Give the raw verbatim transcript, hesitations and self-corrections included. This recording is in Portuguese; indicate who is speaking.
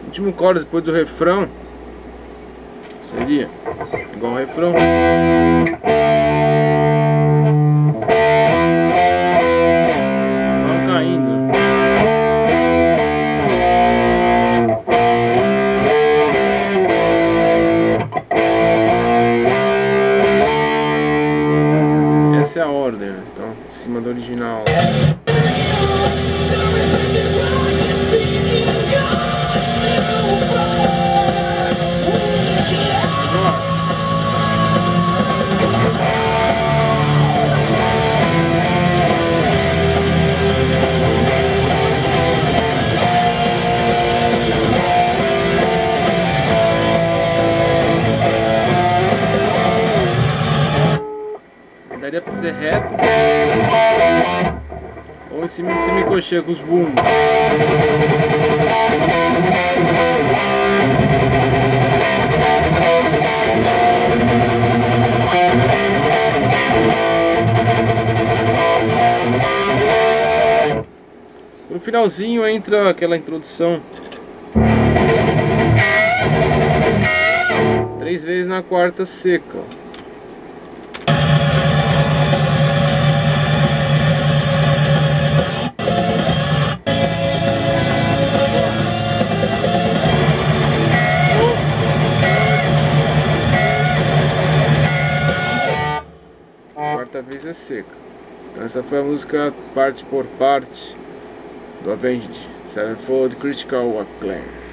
Speaker 1: último chorus depois do refrão seria igual ao refrão. Vão caindo. Essa é a ordem, né? Então, em cima do original. Daria pra fazer reto ou em cima de semicocheia com os bumbos. No finalzinho entra aquela introdução três vezes na quarta seca. Quarta vez é seca. Então essa foi a música parte por parte do Avenged Sevenfold Critical Acclaim.